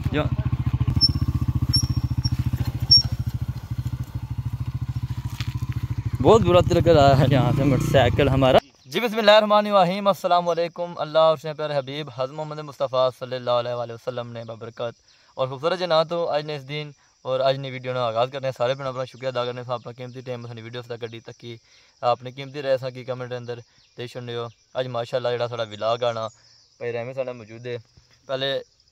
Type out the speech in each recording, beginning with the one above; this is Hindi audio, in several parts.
जो बहुत बुरा लग रहा है यहाँ से मोटरसाइकिल हमारा। जी बिस्मिल्लाहिर्रहमानिर्रहीम, अस्सलाम वालेकुम। अल्लाह और उसके प्यारे हबीब हज़रत मोहम्मद मुस्तफ़ा सल्लल्लाहु अलैहि वसल्लम ने बरकत और खूबसूरत जना तो आज ने इस दिन और आज ने वीडियो ने आगाज़ करने सारे भैन अपना शुक्रिया अदा करने अपना कीमती टाइम अपनी वीडियो तक कड्डी तक की अपनी कीमती रह सा की कमेंट अंदर दे छुड़ने हो। अज माशाअल्लाह जो साड़ा विलाग आना भाई रहमे साढ़ा मौजूद है। पहले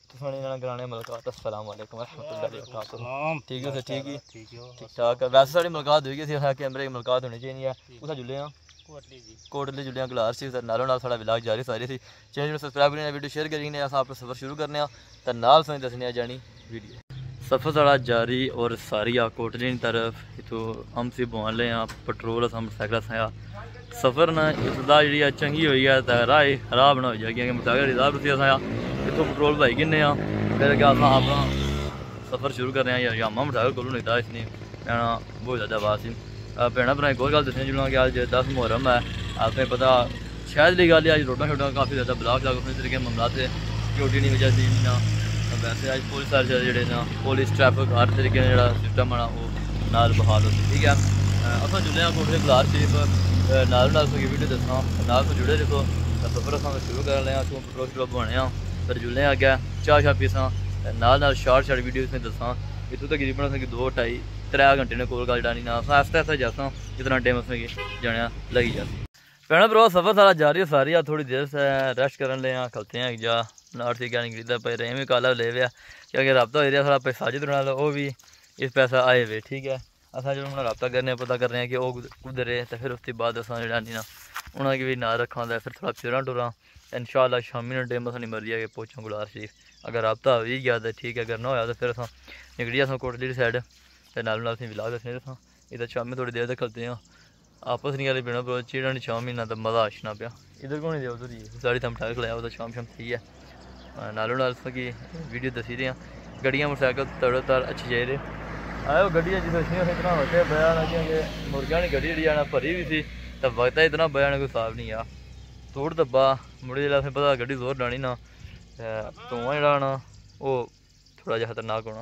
कराने मुलाकात अस्सलाम वालेकुम रहमतुल्लाहि व बरकातहू। ठीक है ठीक ही ठीक ठाक। वैसे साड़ी मुलाकात हुई गई थी कैमरे की मुलाकात होनी चाहिए। कुछ जुले हाँ कोटली जुलिया गलार से नालों नाल साड़ा विलाग जारी सारी थी। चैनल सब्सक्राइब करने वीडियो शेयर करेंगे अस आप सफ़र शुरू करने तो नाल सुनी दसने जानी वीडियो। सफ़र साड़ा जारी और सारी आ कोटली की तरफ इतों हम सी बुआन ले पेट्रोल अस मोटरसाइकिल आया सफ़र ना इसका जी चंगी हुई है तो राह खराब ना हो जाएगी मोटरसाइकिल रिजर्व से आया इतों पेट्रोल भाई किन्ने फिर क्या अस अपना सफ़र शुरू कर रहे हैं। यामा मोटरसाइकिल को नहीं था इसने कहना बहुत ज़्यादा आवाज़ सी भैन भरा एक और गल दसने जुलूँगा कि अज 10 मुहर्रम है। आपने पता शायद ली गल अज रोडा शोडा काफ़ी ज़्यादा ब्लॉक लग उस तरीके मामला से सिक्योरिटी नहीं वजह से ना वैसे अज पुलिस जो ना पुलिस ट्रैफिक हर तरीके जो सिस्टम आना वो नाल बहाल होती ठीक है। अस जुले कोटली गलार शरीफ नाल नाल वीडियो दसा नाल तो जुड़े देखो सफ़र अस शुरू कर रहे हैं तू पेट्रोल शरोल बने फिर जुले अगे चाह शाह पीसा नाल शार्ट वीडियो इसमें दसा इतों तकरीबन असें 2-2.5-3 घंटे ने कोल गल जानी ना आस्ता आस्ता जासा जितना टाइम असें जाने लगी जाती। भैन भ्रा सफ़र सारा जारी है सारी थोड़ी देर से रेस्ट कर ले खलते हैं जा नाट से क्या नहीं खरीदा पे रेम भी काला ले लिया क्योंकि रबता हो रहा सारा पैसा साजिद बना वो भी इस पैसा आए हुए ठीक है। असा जो हम रबता करने पता कर रहे हैं कि वो कुदर है तो फिर उसके बाद असा जो नहीं ना उन्होंने भी ना रखा फिर थोड़ा फिर टुरा इंशाअल्लाह शामी ने टाइम असानी मर्जी है कि पहुँचा गुलार शरीफ। अगर रबता हो ही गया तो ठीक है अगर ना होया तो फिर अस निकली अस कोटली साइड फिर नाल विलाग दसने दसा इधर शामी थोड़ी देर तक खलते हैं आपस नहीं गल पीना पर चिड़ा नहीं शामी ना तो मज़ा आशना पाया इधर को नहीं दे उधर ही साड़ी थम ठाक खलाया उधर शाम शाम सही है। नालों नाल की वीडियो दसी रहे हैं गड्डियाँ मोटरसाइकिल तड़ो तार अच्छी चाहिए आयो गड्डियाँ जिस इतना वटे बया ना क्योंकि मुर्गियां की गड्डी जी भरी भी थी तो वक्त इतना बया ना कोई हिसाब नहीं आ तोड़ दब्बा मुड़े जो असें पता गड्डी जोर डानी ना धुआं जो आना वो थोड़ा जहा खतरनाक होना।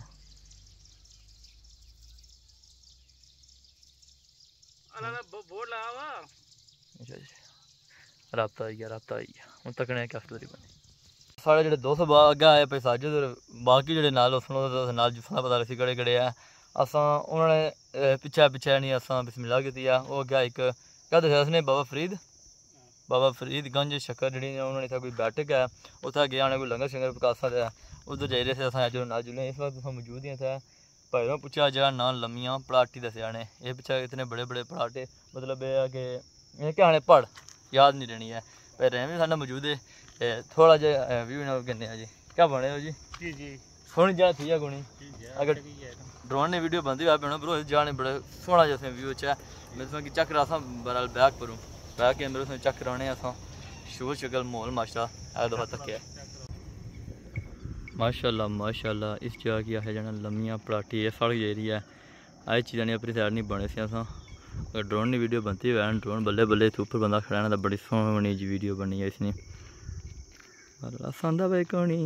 रबता आई गया हूँ तकने क्या स्टोरी बनी साढ़े जो 200 अगर आए पे साजे बाकी जो नाल नाल जिसना पता लसी कड़े कड़े है असा उन्होंने पिछे नहीं असा बिस्मिल्लाह की वो अगर एक क्या दसिया उसने बाबा फरीद गंज शक्कर जी उन्होंने इतना कोई बैठक है उत्थे गया उन्हें कोई लंगर शंगर पकासा है उधर जाइए थे अस जो नाल जुले इस वक्त मौजूद ही थे भाईरों पूछा जरा ना लम्मियाँ पड़ाटी दसिया ने ये पिछले इतने बड़े बड़े पड़ाटे मतलब ये है कि क्या आने पड़ याद नहीं रहनी है पर रहमी साढ़ा मौजूद है थोड़ा जहा व्यू ना कहने जी क्या बने हो जी सोहनी जगह थी है गुणी अगर ड्रोन ने वीडियो बनती हुआ पैना पर जाने बड़े सोहना जैसे व्यू है मैं कि चक रहा था बहरहाल बैक करूँ बैक कैमरे उसमें चक कराने अस शोर शक्ल माहौल माशा दफा तक है माशाअल्लाह माशाअल्लाह। इस जगह की है जाना लम्मियाँ पड़ाटी है सड़क जेरी है आई चीज़ा नहीं अपनी साइड नहीं बने से अस अगर ड्रोन की वीडियो बनती हुआ ड्रोन बल्ले बल्ले इतने उपर बंदा खड़ा तो बड़ी सोहनी जी वीडियो बनी है इसने पसंद आ भाई कौनी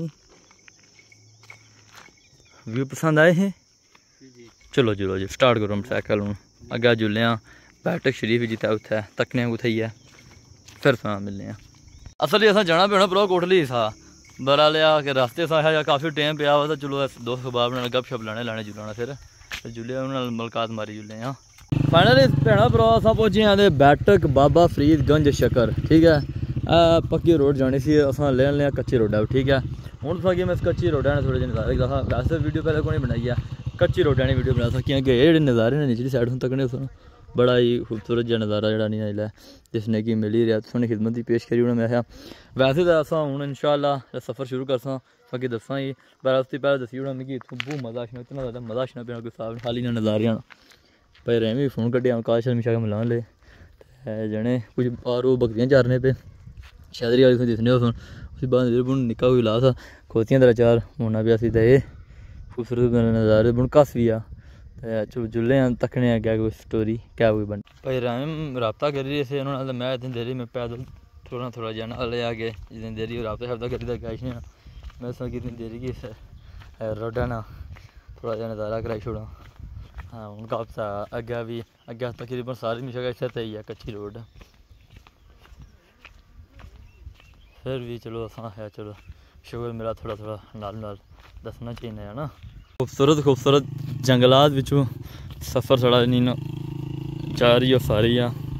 व्यू पसंद आए हैं चलो चलो जी स्टार्ट करो मोटरसाइकिल हूँ अगर जुले बैठक शरीफ जितना उत्थे तकने कुत्थे ही है फिर सा मिलने असल अस जाना पैना भ्रा कोटली सा बरा लिया कि रास्ते सा है काफ़ी टाइम पिया हुआ तो चलो दोस्त बार बनाने गप शप लाने जुलाना फिर जुले उन्होंने मुलाकात मारी जुले फाइनली भैन भ्रा अस पहुंचे हैं बैठक बाबा फरीद गंज शक्कर ठीक है। पक्की रोड जानी सी अस ले कच्चे रोडा ठीक है हूँ तुसा मैं इस कच्ची रोडा ने थोड़े नज़ारे वैसे वीडियो पहले को नहीं बनाई है कच्ची रोडा ने वीडियो बना सकी कि ये नज़ारे ने निचली साइड तकने बड़ा ही खूबसूरत जहा नज़ारा जरा नहीं आया जिसने कि मिली रहा सोहनी खिदमत की पेश करी उन्होंने मैं वैसे तो अस हूँ इंशाअल्लाह सफ़र शुरू करसा बाकी दसा ही पर उससे पहले दसी उन्होंने मिगी इतों बहुत मज़ा आशना इतना ज़्यादा मज़ा आशना पे कोई साहब खाली ना नज़ारे भाई रहमी भी फोन कटिया काश शर्मिशा के मिलान ले जने कुछ और वो बकरियाँ चारने पे शैदरी वाली दिसने हो उसी बाद निक्का कोई ला था खोतियाँ तेरा चार होना पिया सी ये खूबसूरत नज़ारे बुन कस भी आ जुले तकने क्या कोई स्टोरी क्या कोई बन भाई राम रबता करी रही थे उन्होंने मैं इतनी देरी में पैदल थोड़ा जाना ले आगे जितनी देरी रबता शब्दा करी कैश नहीं मैं इतनी देरी की रोड है ना थोड़ा जहा नज़ारा कराई छोड़ा। हाँ हूँ काफी अग्गे भी अग्गे तकरीबन सारी नहीं जगह इतने ही है कच्ची रोड फिर भी चलो असा है चलो शुगर मेरा थोड़ा थोड़ा नाल दसना चाहिए है ना। खूबसूरत खूबसूरत जंगलात विचों सफ़र थोड़ा नहीं ना जा रही हो सारी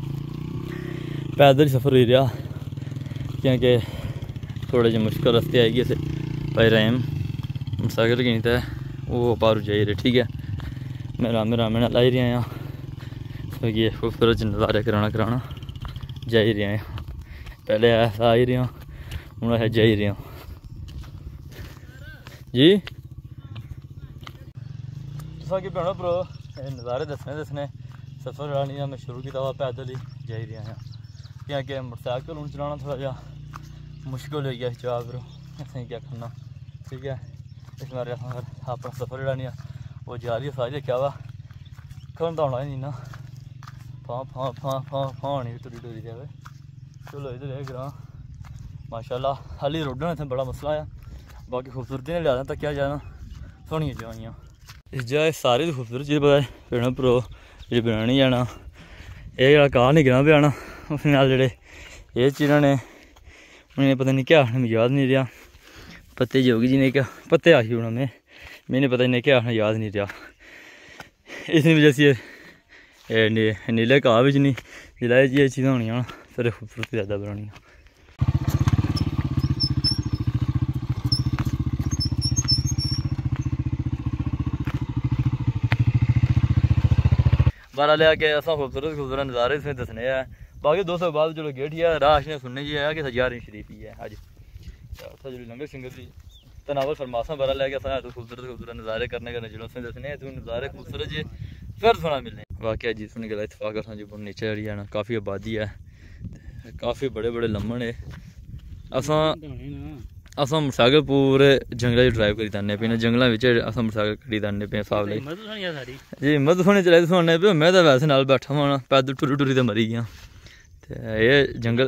पैदल सफ़र हो रहा क्योंकि थोड़े जे मुश्किल रस्ते आएगी से भाई रैम मोटरसाइकिल की नहीं था वो पार जा रहे ठीक है। मैं रामे रामे ना लाई रहा ये खूबसूरत नज़ारे कराना जा ही रहा पहले ऐसा आ ही रहा हूँ ऐसा जा ही रहा जी। जैसा कि भैनों भ्रो नज़ारे दसने सफ़र आनी मैं शुरू किया हुआ पैदल ही जा ही रहा क्योंकि मोटरसाइकिल हूँ चलाना थोड़ा जहा मुश्किल हो गया चाह फिर असें क्या करना ठीक है। इस बारे अपना सफ़र जरा नहीं वो जारी है सारी देखा वा खन तो होना ही नहीं ना फां फां फां फां फां होनी टुरी टुरी जाए। चलो इधर है ग्रां माशाल्लाह हाली रोडां इत्थै बड़ा मसला है बाकी खूबसूरती ने लिया तक क्या जाना सोहनियां जगह इस जगह सारी खूबसूरत चीज़ पता है भैनों भ्रो जी बनानी जाना ये जरा घाह नहीं गिरना पिया उस नाल जेह्ड़े ये चीज़ां ने उन्हें पता नहीं क्या आखना याद नहीं रहा पत्ते जोगी जी ने क्या पत्ते आखी होना मैंने पता नहीं क्या आखना याद नहीं रहा इस वजह से नीले घाह बिच नहीं जिला ये चीज़ां होनियां फिर खूबसूरती ज़्यादा बनानी। बारा लिया के असा खूबसूरत खूबसूरत नज़ारे इसमें दसने हैं बाकी दोस्तों बाद चलो गेट ही है राह ने सुनने जी है कि सजारी शरीफ ही है अज उत्थै जो लंगर शंगर दी तनावल फरमासा बारा लिया के असा तो खूबसूरत खूबसूरत नज़ारे करने का जो उसमें दसने तो नज़ारे खूबसूरत जी फिर सोना मिलने वाकई जी सुन गला इतफाक असा जो नीचे चढ़ी जाना काफ़ी आबादी है काफ़ी बड़े बड़े लम्मन है असा मोटरसाइकिल पूरे जंगल ड्राइव करी जाने पे जंगलों अस मोटरसाइकिल करी जाने पे साफ लाई जी मधु सोने चले सुनने पे मैं तो वैसे नाल बैठा हुआ पैदल टुरी टुरी तो मरी गया ये जंगल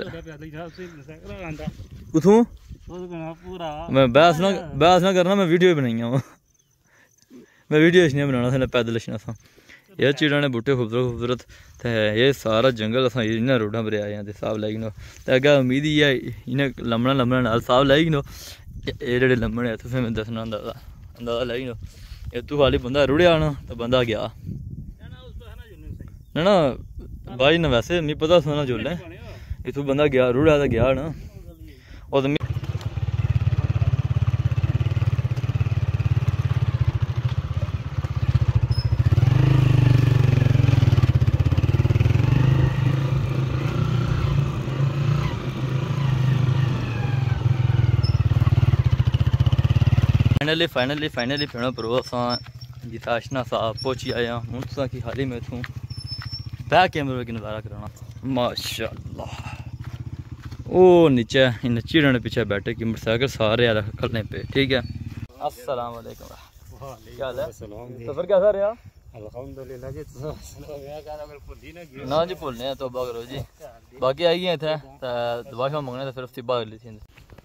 कुथों मैं बहस ना करना मैं वीडियो बनाई मैं वीडियो नहीं बनाना पैदल लच्छना था ये चीड़ां ने बूटे खूबसूरत खूबसूरत तो ये सारा जंगल अस इन्हें रोडों पर आए हैं तो साफ लाई नो तो अगर उम्मीद ही है इन्हें लम्मना नाल साफ लाई नो ये जेह्ड़े लम्मन है तुसें मैं दसना अंदाजा लाई नो ये तू खाली बंदा रुड़िया ना तो बंदा गया ना भाई ना वैसे मिगी पता सुना जुल्ले इत्थूं बंदा गया रुड़िया तो गया ना और फाइनली भैनों भ्रो असां जित्थै अशना साहब पहुंची आए हैं हूँ तुसां की हाली में इत्थूं बैक कैमरे की नज़ारा कराना माशाअल्लाह ओ नीचे इन चीड़ों ने पीछे बैठे कि मोटरसाइकिल सारे खलने पे ठीक है। अस्सलाम वालेकुम क्या हाल है सफ़र कैसा रहा अल्हम्दुलिल्लाह जी ना जी भुलने तौबा करो जी बाकी आई गए इत्थै दुआ शुआ मंगने तो फिर उसकी बाहर ली थी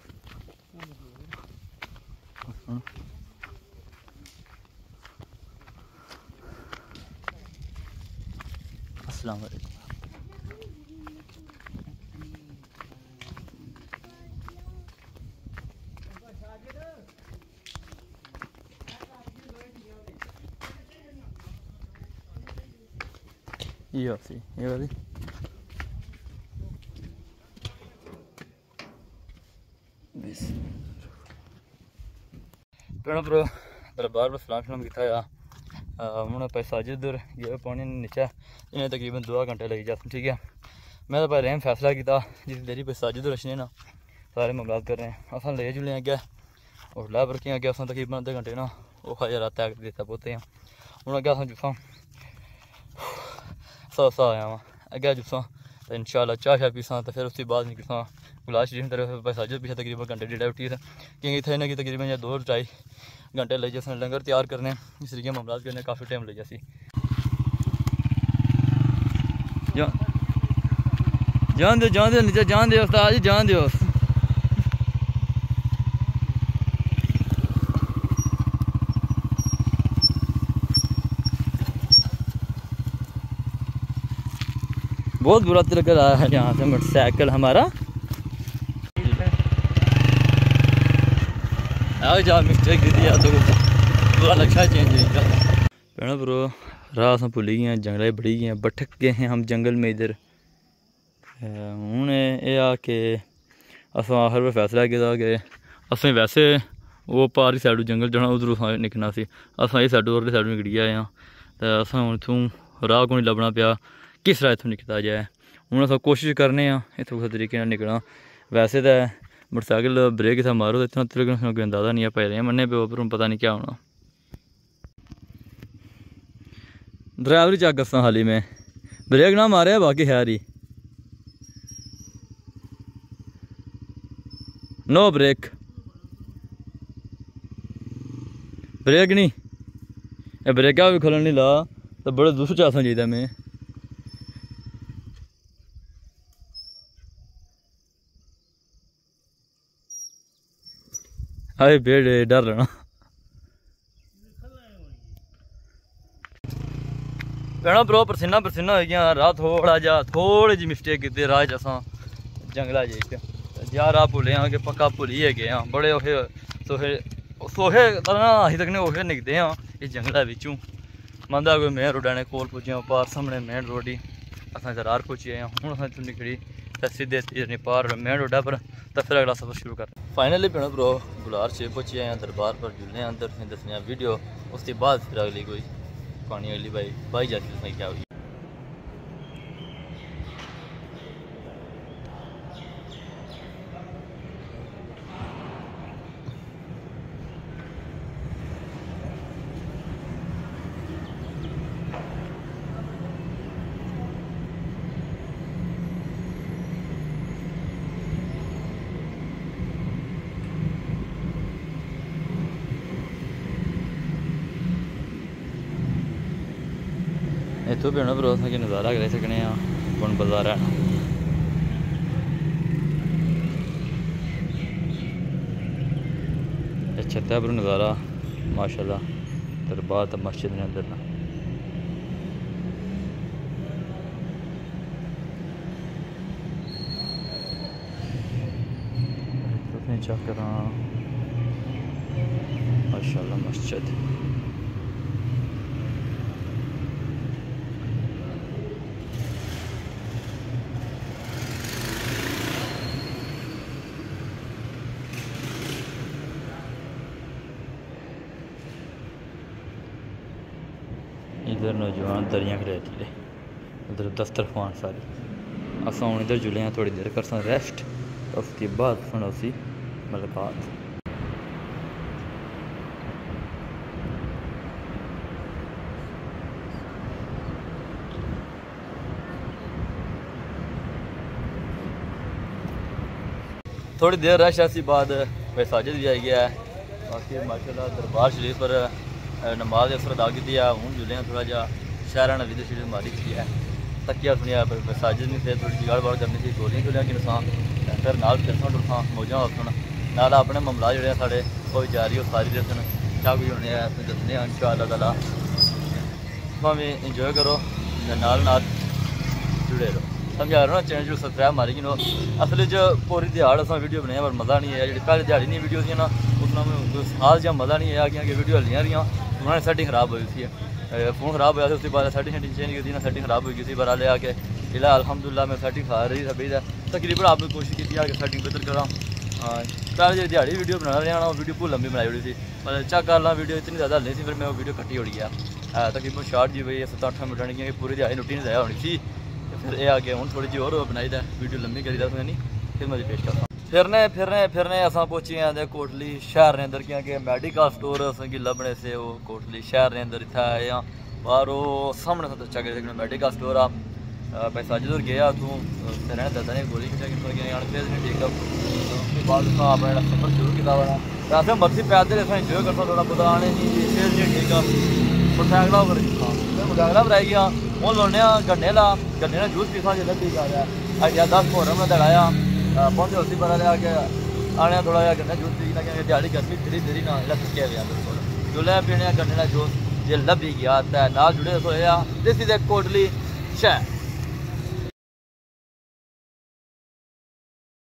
अस्सलाम वालेकुम ये वाली भैनों भ्रो दरबार पर सलाम शलाम किया हूँ पैसा जिधर गए पानी नीचे इन्हें तकरीबन 2 घंटे लगी जाते ठीक है। मैं तो भाई रहम फैसला किया जिस देरी पैसा जिधर रचने ना सारे मामला कर रहे हैं अस ले जुले अगे और लैबर के अगे अस तकरीबन आधे घंटे ना वो खाया तय कर दिता पोते हैं हूँ अगे अस जुस्सा सा आया वहाँ अगे जुस्सा तो इंशाल्लाह चाह शाह पीसा तो फिर उसके बाद निकलसा गुलाश शरीफ तरफ पैसा जिधर पीछे तकरीबन घंटे डेढ़ उठी था क्योंकि इतने इन्हें तकरीबन 2-2.5 घंटे लग जाए लंगर तैयार करने इस तरीके मामला करने काफ़ी टाइम लग जासी जान दो नीचे जान दो उस्ताद जी जान दो बहुत बुरा लग रहा है यहाँ से मोटरसाइकिल हमारा। जा मिस्टेक दी दिया तो पूरा नक्शा चेंज होगा। भैनों ब्रो राह अस भुली गए, जंगल बड़ी गए, भटक गए हैं हम जंगल में इधर। हूँ यह आ कि अस आखिर में फैसला किया कि असें वैसे वो पारी साइड जंगल जाना, उधरों निकलना सी, अस इस साइड उरली साइड निकली आए हाँ। तो अस हूँ इतों राह को नहीं लभना पाया किस तरह इतों निकला जाए। हूँ अस कोशिश करने इतों किस तरीके निकलना। वैसे तो मोटरसाइकिल ब्रेक इतना मारो तो इतना तरीके कोई अंदाजा नहीं है, पहले मन्ने पे पर पता नहीं क्या होना। ड्राइवरी चेक करसा हाली में ब्रेक ना मारे बाकी खैर ही नो ब्रेक ब्रेक नहीं ब्रेका भी खोलन नहीं ला तो बड़े दूसरे चासा चाहिए मैं। अरे बेड़े डर लेना भैनों ब्रो परसीना परसीना हो गया। राह थोड़ी जी मिस्टेक की राह असा जंगला जी जा राह भुले हाँ कि पक्का भुली है गए हाँ। बड़े औखे सोहे सोहे अभी तक औखे निकते हाँ इस जंगलों बिचों। मंदा कोई मेन रोड ने कोल पुजे पार सामने मेन रोड ही अस रार पुजी आए हूँ। अस इतों निकली तो सीधे पार मेन रोडा पर तो फिर अगला सफर शुरू कर। फाइनली भैनों ब्रो बुलार से पुजे आए दरबार पर जुलने अंदर दसने वीडियो उसके बाद फिर अगली कोई पानी अगली भाई जाती क्या हुई। इतों भी भरो अस नज़ारा करी सकने बन बाजार है छत्ता पर नज़ारा माशाल्लाह दरबार तो मस्जिद ने अंदर ना। चेक करा माशाल्लाह मस्जिद इधर नौजवान दरियाँ खड़ेती है, उधर दस्तरखान सारी। अस हूँ इधर जुले हैं थोड़ी देर करसा रेस्ट तो उसके बाद सुना उसी मुलाकात। थोड़ी देर रेस्ट ऐसी बाद भाई साजिद भी आई गया है। बाकी माशाल्लाह दरबार शरीफ पर नमाज असर अदा की है। हूँ जुले थोड़ा जहा शहर नवी शीर मारी की है तकिया सुनिया साजिद नहीं थे थोड़ी जुगाड़ बाड़ करनी थी गोलियां चुलियां कि नसान फिर नाल फिरसा टुरसा मौजा वसन नाल अपने मामला जोड़े साढ़े वो भी जारी वो सारी दसन क्या कुछ होने दसने इंशाअल्लाह ताला भावें इंजॉय करो नाल जुड़े रहो। समझा रहा ना चैनल जो सब्सक्राइब मारी कि असल पूरी दिहाड़ अस वीडियो बनाई पर मज़ा नहीं है। जी पहले दिहाड़ी नहीं वीडियो थी ना उसमें साल जहाँ मज़ा नहीं आया कि वीडियो हलियाँ रही उन्होंने सेटिंग खराब हुई थी फोन खराब होया उसके बाद सेटिंग चेंज की थी ना सेटिंग खराब हुई थी पर ले आके फिलहाल अल्हम्दुलिल्लाह मैं सेटिंग खा रही सभी तकरीबन आपने कोशिश की थी कि सेटिंग बेहतर करा। पहले जो दिहाड़ी वीडियो बना रहा ना वीडियो बहुत लंबी बनाई हुई थी पर चेक कर ला वीडियो इतनी ज़्यादा नहीं थी फिर मैं वो वीडियो कट्टी उड़ गया तकरीबन शॉर्ट जी भाई 7-8 मिनट की पूरी दिहाड़ी रुट्टी नहीं ज़ाया होनी थी। फिर ये आके हूँ थोड़ी जी और बनाई था वीडियो लंबी करी था नहीं फिर मैं पेश करता फिरने अस पहुँचे हैं कोटली शहर के अंदर क्योंकि मेडिकल स्टोर असेंगी लभने से वो कोटली शहर के अंदर इतना आए हैं बाहर वो सामने सब अच्छा कर मेडिकल स्टोर आ भाई साजिद होर गया तूं रहने दसदा नहीं गोली फिर नहीं ठीक उसके बाद अपना सफर शुरू किया वा असें मर्जी पैदल असें इंजॉय करता थोड़ा बहुत आने सेहत नहीं ठीक है मोटरसाइकिल पर मोटरसाइकिल पर आई गया हूँ लाने गन्ने ला गन्ने ने जूस पीसा जिला ठीक आ गया अज 10 मुहर्रम में दड़ाया पहुँचे उसी पर लिया के आने थोड़ा जहा गन्ने जूस पी लगे दिहाड़ी गर्मी फिरी देरी ना थके गया बिल्कुल जुले पीने गन्ने का जूस जे लभी गया तो नाल जुड़े होए देसी दे कोटली शहर।